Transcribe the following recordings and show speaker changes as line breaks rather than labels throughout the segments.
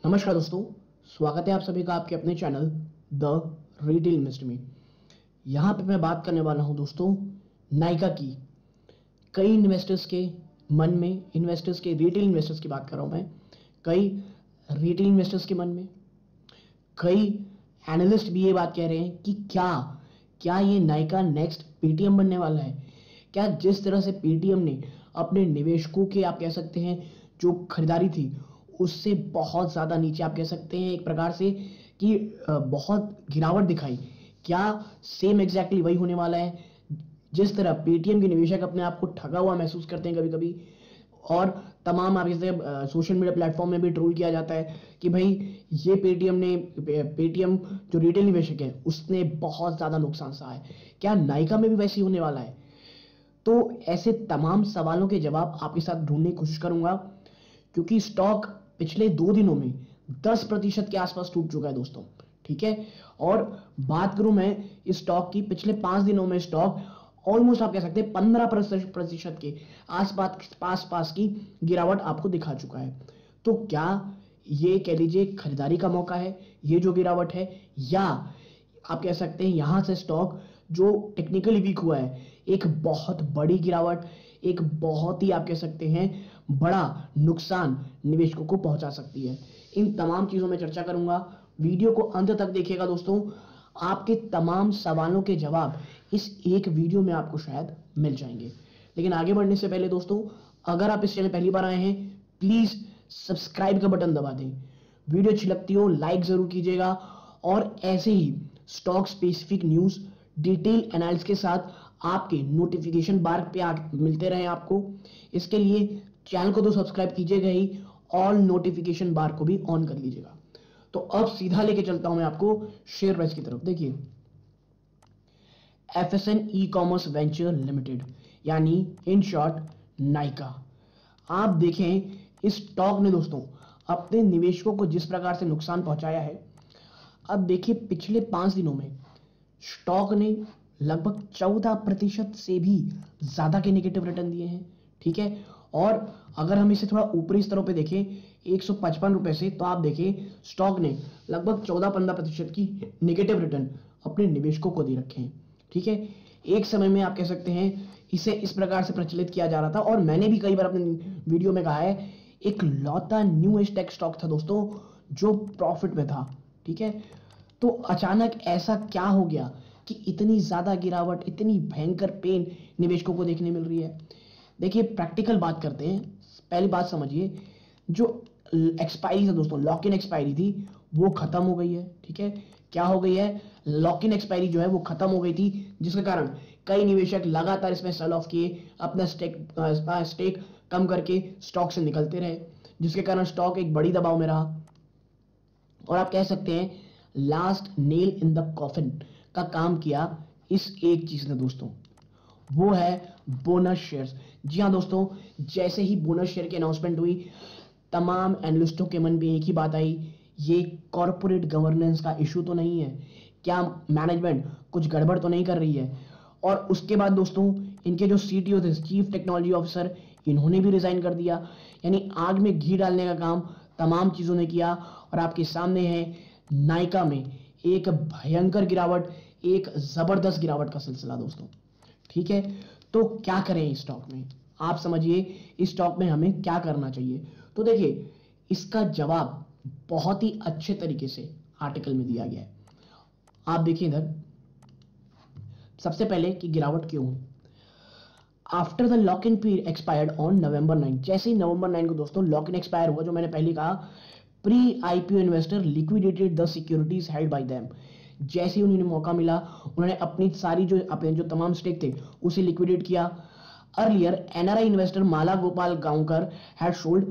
नमस्कार दोस्तों, स्वागत है आप सभी का आपके अपने चैनल द रिटेल इन्वेस्टर में। यहाँ पे मैं बात करने वाला हूँ दोस्तों नाइका की। कई इन्वेस्टर्स के मन में, इन्वेस्टर्स के, रिटेल इन्वेस्टर्स की बात कर रहा हूँ मैं, कई रिटेल इन्वेस्टर्स के मन में, कई एनालिस्ट भी ये बात कह रहे हैं कि क्या ये नाइका नेक्स्ट पेटीएम बनने वाला है। क्या जिस तरह से पेटीएम ने अपने निवेशकों के, आप कह सकते हैं, जो खरीदारी थी उससे बहुत ज़्यादा नीचे, आप कह सकते हैं एक प्रकार से कि बहुत गिरावट दिखाई, क्या सेम एग्जैक्टली वही होने वाला है? जिस तरह पेटीएम के निवेशक अपने आप को ठगा हुआ महसूस करते हैं कभी कभी, और तमाम आप जैसे सोशल मीडिया प्लेटफॉर्म में भी ट्रोल किया जाता है कि भाई ये पेटीएम जो रिटेल निवेशक है उसने बहुत ज़्यादा नुकसान सहा है, क्या नाइका में भी वैसे ही होने वाला है? तो ऐसे तमाम सवालों के जवाब आपके साथ ढूंढने की कोशिश करूंगा, क्योंकि स्टॉक पिछले 2 दिनों में 10% के आसपास टूट चुका है दोस्तों, ठीक है। और बात करूं मैं इस स्टॉक की, पिछले 5 दिनों में स्टॉक ऑलमोस्ट आप कह सकते हैं 15% के आसपास की गिरावट आपको दिखा चुका है। तो क्या ये कह लीजिए खरीदारी का मौका है ये जो गिरावट है, या आप कह सकते हैं यहां से स्टॉक जो टेक्निकली वीक हुआ है, एक बहुत बड़ी गिरावट, एक बहुत ही आप कह सकते हैं बड़ा नुकसान निवेशकों को पहुंचा सकती है। इन तमाम चीजों में चर्चा करूंगा, वीडियो को अंत तक देखिएगा दोस्तों। आपके तमाम सवालों के जवाब इस एक वीडियो में आपको शायद मिल जाएंगे। लेकिन आगे बढ़ने से पहले दोस्तों, अगर आप इस चैनल पहली बार आए हैं, प्लीज सब्सक्राइब का बटन दबा दें। वीडियो अच्छी लगती हो लाइक जरूर कीजिएगा, और ऐसे ही stock specific news, detail analysis के साथ आपके नोटिफिकेशन बार पे मिलते रहे आपको। इसके लिए चैनल को तो सब्सक्राइब कीजिएगा ही, ऑल नोटिफिकेशन बार को भी ऑन कर लीजिएगा। तो अब सीधा लेके चलता हूं मैं आपको शेयर प्राइस की तरफ। देखिए, FSN E commerce venture limited, यानी इन शॉर्ट नाइका। आप देखें इस स्टॉक ने दोस्तों अपने निवेशकों को जिस प्रकार से नुकसान पहुंचाया है। अब देखिए पिछले 5 दिनों में स्टॉक ने लगभग 14% से भी ज्यादा के नेगेटिव रिटर्न दिए हैं, ठीक है। और अगर हम इसे थोड़ा ऊपरी स्तरों पे देखें 155 रुपए से, तो आप देखें स्टॉक ने लगभग 14-15% की नेगेटिव रिटर्न अपने निवेशकों को दे रखे हैं, ठीक है। एक समय में आप कह सकते हैं इसे इस प्रकार से प्रचलित किया जा रहा था, और मैंने भी कई बार अपने वीडियो में कहा है, एक लौता न्यू एज टेक स्टॉक था दोस्तों जो प्रॉफिट में था, ठीक है। तो अचानक ऐसा क्या हो गया कि इतनी ज्यादा गिरावट, इतनी भयंकर पेन निवेशकों को देखने मिल रही है? देखिए प्रैक्टिकल बात करते हैं। पहली बात समझिए, जो एक्सपायरी था दोस्तों, लॉक इन एक्सपायरी थी, वो खत्म हो गई है, ठीक है। क्या हो गई है? लॉक इन एक्सपायरी जो है वो खत्म हो गई थी, जिसके कारण कई निवेशक लगातार इसमें सेल ऑफ किए, अपना स्टेक कम करके स्टॉक से निकलते रहे, जिसके कारण स्टॉक एक बड़ी दबाव में रहा। और आप कह सकते हैं last nail in the coffin का काम किया इस एक चीज ने दोस्तों, वो है बोनस शेयर्स। जी हाँ दोस्तों, जैसे ही बोनस शेयर की अनाउंसमेंट हुई, तमाम एनालिस्टों के मन में एक ही बात आई, ये कॉर्पोरेट गवर्नेंस का इशू तो नहीं है? क्या मैनेजमेंट कुछ गड़बड़ तो नहीं कर रही है? और उसके बाद दोस्तों इनके जो सीटीओ थे, चीफ टेक्नोलॉजी ऑफिसर, इन्होंने भी रिजाइन कर दिया। यानी आग में घी डालने का काम तमाम चीजों ने किया। और आपके सामने है नाइका में एक भयंकर गिरावट, एक जबरदस्त गिरावट का सिलसिला दोस्तों, ठीक है। तो क्या करें इस स्टॉक में? आप समझिए इस स्टॉक में हमें क्या करना चाहिए। तो देखिए इसका जवाब बहुत ही अच्छे तरीके से आर्टिकल में दिया गया है। आप देखिए इधर, सबसे पहले कि गिरावट क्यों हुई। After the lock in period expired on November 9, जैसे ही November 9 को दोस्तों लॉक इन एक्सपायर हुआ, जो मैंने पहले कहा, pre IPO investor liquidated the securities held by them. जैसे ही उन्हें मौका मिला, उन्होंने अपनी सारी जो तमाम स्टेक थे उसे लिक्विडेट किया। Earlier NRI investor Mala Gopal Gaonkar had sold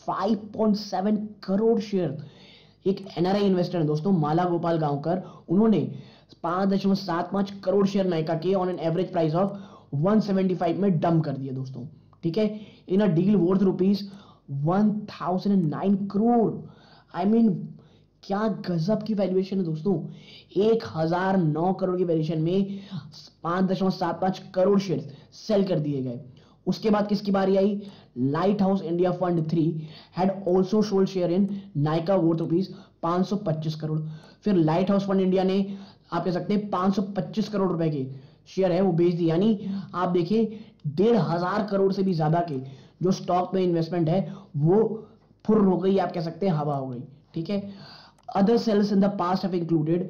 5.7 crore share. एक एनआरआई इन्वेस्टर है दोस्तों माला गोपाल गांवकर, उन्होंने 5.75 करोड़ शेयर नाइका के on an average price of 175 में डंप कर दिए दोस्तों, ठीक है। In a deal worth ₹1009 crore. I mean क्या गजब की वैल्यूएशन है दोस्तों। 1009 करोड़ की वैल्यूएशन में 5.75 करोड़ शेयर सेल कर दिए गए। उसके बाद किसकी बारी आई? Lighthouse India fund 3 had also sold share in Nykaa worth rupees 525 crore. फिर लाइट हाउस फंड इंडिया ने, आप कह सकते हैं 525 करोड़ रुपए के शेयर है वो बेच दी। यानी आप देखिए 1,500 करोड़ से भी ज्यादा के जो स्टॉक में इन्वेस्टमेंट है वो फुर हो गई, आप कह सकते हैं हवा हो गई। ठीक है। Other sales in the past have included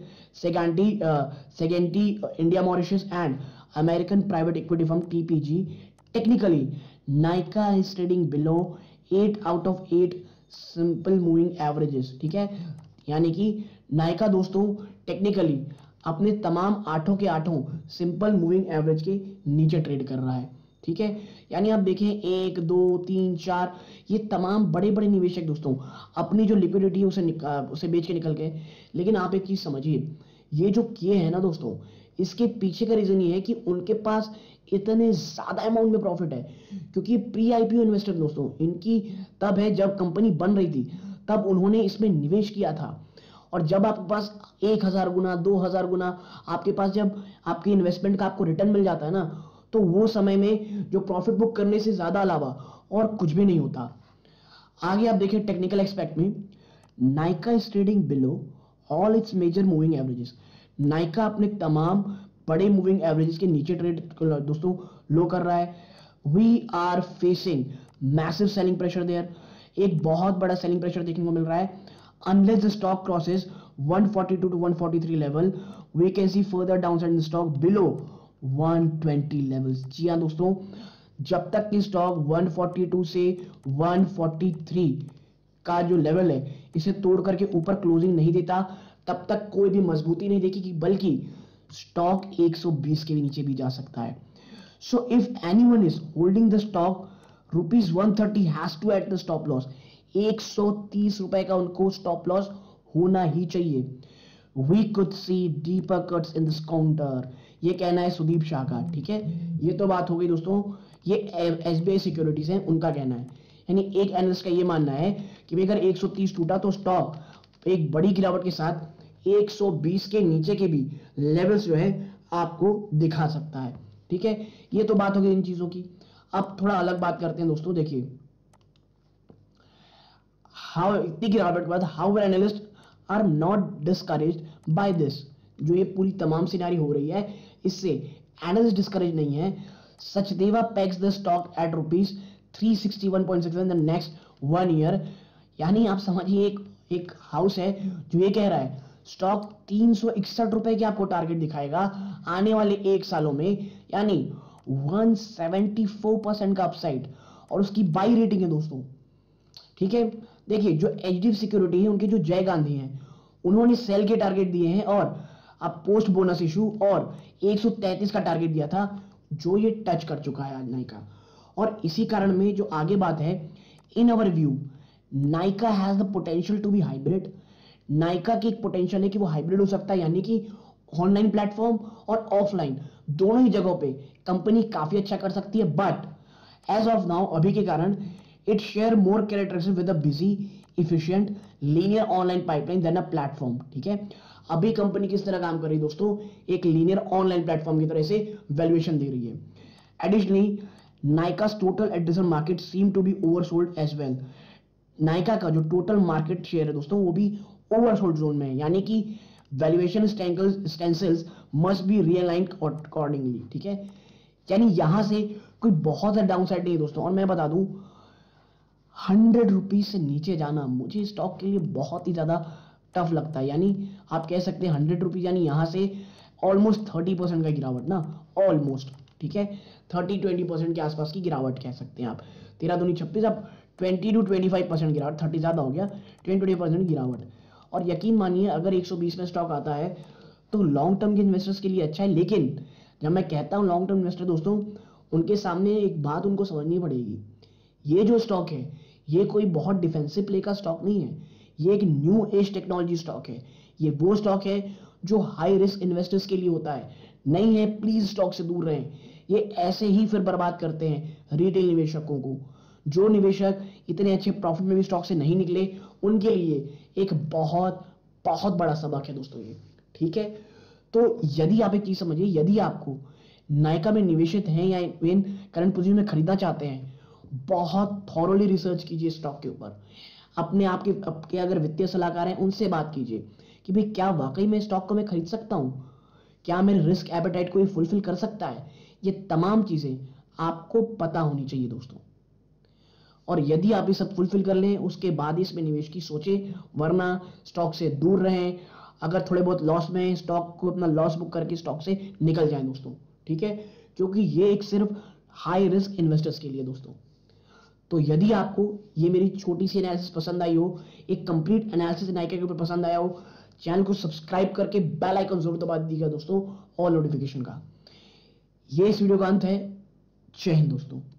Sagenti India Mauritius and American private equity firm TPG. Technically, Nykaa is trading below 8 out of 8 simple moving averages. ठीक है, यानी कि नायका दोस्तों टेक्निकली अपने तमाम आठों के आठों सिंपल मूविंग एवरेज के नीचे ट्रेड कर रहा है। ठीक है, यानी आप देखें 1 2 3 4 ये तमाम बड़े बड़े निवेशक दोस्तों अपनी जो लिक्विडिटी है उसे बेच के निकल गए। लेकिन आप एक चीज समझिए, ये जो किए हैं ना दोस्तों, इसके पीछे का रीजन ये है कि उनके पास इतने ज्यादा अमाउंट में प्रॉफिट है, क्योंकि प्री आईपीओ इन्वेस्टर दोस्तों इनकी तब है जब कंपनी बन रही थी, तब उन्होंने इसमें निवेश किया था। और जब आपके पास 1000 गुना 2000 गुना आपके पास जब आपके इन्वेस्टमेंट का आपको रिटर्न मिल जाता है ना, तो वो समय में जो प्रॉफिट बुक करने से ज्यादा अलावा और कुछ भी नहीं होता। आगे आप देखिए टेक्निकल एस्पेक्ट में, Nykaa is trading below all its major moving averages. Nykaa अपने तमाम बड़े मूविंग एवरेजेस के नीचे ट्रेड दोस्तों लो कर रहा है। We are facing massive selling pressure there, एक बहुत बड़ा सेलिंग प्रेशर देखने को मिल रहा है। Unless the stock crosses 142 to 143 level, we can see further downside in stock below 120 levels. जी हाँ दोस्तों, जब तक कि स्टॉक 142 से 143 का जो लेवल है इसे तोड़ करके ऊपर क्लोजिंग नहीं देता, तब तक कोई भी मजबूती नहीं देगी, बल्कि स्टॉक 120 के नीचे भी जा सकता है। So if anyone is holding the stock rupees 130 has to at the stop loss. 130 रुपए का उनको स्टॉप लॉस होना ही चाहिए। We could see deeper cuts in this counter, ये कहना है सुदीप शाह का। ठीक है, ये तो बात हो गई दोस्तों, ये एसबीआई सिक्योरिटीज है उनका कहना है। यानी एक एनालिस्ट का ये मानना है कि अगर 130 टूटा तो स्टॉक एक बड़ी गिरावट के साथ 120 के नीचे के भी लेवल्स जो है आपको दिखा सकता है। ठीक है, ये तो बात हो गई इन चीजों की। अब थोड़ा अलग बात करते हैं दोस्तों। देखिए हाउ इतनी गिरावट के बाद how analyst are not discouraged by this. जो ये पूरी तमाम सिनारी हो रही है इससे एनालिस्ट डिस्करेज नहीं है। Sachdeva pegs the stock at rupees 361.6 in the next 1 year. यानी आप समझिए एक हाउस है जो ये कह रहा है स्टॉक 361 रुपए के आपको टारगेट दिखाएगा आने वाले 1 सालों में, यानी 174% का अपसाइड, और उसकी बाई रेटिंग है दोस्तों। ठीक है, देखिए जो एचडीएफसी सिक्योरिटी है उनके जो जय गांधी हैं उन्होंने सेल के टारगेट दिए हैं और अब पोस्ट बोनस इशू और 133 का टारगेट दिया था, जो ये टच कर चुका है आज नाइका। और इसी कारण में जो आगे बात है, in our view Nykaa has the potential to be hybrid. Nykaa की एक पोटेंशियल है कि वो हाइब्रिड हो सकता है, यानी कि ऑनलाइन प्लेटफॉर्म और ऑफलाइन दोनों ही जगहों पे कंपनी काफी अच्छा कर सकती है। बट एज ऑफ नाउ अभी के कारण it share more characteristics with a busy, efficient, linear online pipeline than a platform। ठीक है, अभी कंपनी किस तरह काम कर रही है दोस्तों, एक लीनियर ऑनलाइन प्लेटफॉर्म की तरह से वैल्यूएशन दे रही है। Additionally Nykaa's total addressable market seem to be oversold as well. Nykaa का जो टोटल मार्केट शेयर है दोस्तों वो भी ओवरसोल्ड जोन में है, यानी कि valuation stencils must be realigned accordingly. ठीक है, यानी यहां से कोई बहुत ज्यादा डाउनसाइड नहीं है दोस्तों। और मैं बता दूं 100 रुपीज से नीचे जाना मुझे स्टॉक के लिए बहुत ही ज्यादा टफ लगता है। यानी आप कह सकते हैं 100 रुपीज, यानी यहां से ऑलमोस्ट 30% का गिरावट ना, ऑलमोस्ट। ठीक है, 30-20% के आसपास की गिरावट कह सकते हैं आप। 13 दूनी 26, अब 20 to 25% गिरावट, 30 ज्यादा हो गया, 20-20% गिरावट। और यकीन मानिए अगर 120 में स्टॉक आता है तो लॉन्ग टर्म के इन्वेस्टर्स के लिए अच्छा है। लेकिन जब मैं कहता हूं लॉन्ग टर्म इन्वेस्टर दोस्तों, उनके सामने एक बात उनको समझनी पड़ेगी, ये जो स्टॉक है ये कोई बहुत डिफेंसिव प्ले का स्टॉक नहीं है, ये एक न्यू एज टेक्नोलॉजी स्टॉक है। ये वो स्टॉक है जो हाई रिस्क इन्वेस्टर्स के लिए होता है, नहीं है प्लीज स्टॉक से दूर रहें। ये ऐसे ही फिर बर्बाद करते हैं रिटेल निवेशकों को। जो निवेशक इतने अच्छे प्रॉफिट में भी स्टॉक से नहीं निकले, उनके लिए एक बहुत बहुत बड़ा सबक है दोस्तों ये। ठीक है, तो यदि आप एक चीज समझिए, यदि आपको नायका में निवेशित हैं या इन करंट पोजीशन में खरीदना चाहते हैं, बहुत थॉरोली रिसर्च कीजिए स्टॉक के ऊपर। अपने आपके अगर वित्तीय सलाहकार हैं उनसे बात कीजिए कि भाई क्या वाकई में स्टॉक को मैं खरीद सकता हूं, क्या मेरे रिस्क एपेटाइट को ये फुलफिल कर सकता है। ये तमाम चीजें आपको पता होनी चाहिए दोस्तों। और यदि आप ये सब फुलफिल कर लें उसके बाद इसमें निवेश की सोचें, वरना स्टॉक से दूर रहें। अगर थोड़े बहुत लॉस में स्टॉक को अपना लॉस बुक करके स्टॉक से निकल जाएं दोस्तों, ठीक है, क्योंकि ये एक सिर्फ हाई रिस्क इन्वेस्टर्स के लिए दोस्तों। तो यदि आपको ये मेरी छोटी सी एनालिसिस पसंद आई हो, एक कंप्लीट एनालिसिस नाइका के ऊपर पसंद आया हो, चैनल को सब्सक्राइब करके बेल आइकन जरूर दबा दीजिएगा दोस्तों, ऑल नोटिफिकेशन का। ये इस वीडियो का अंत है। जय हिंद दोस्तों।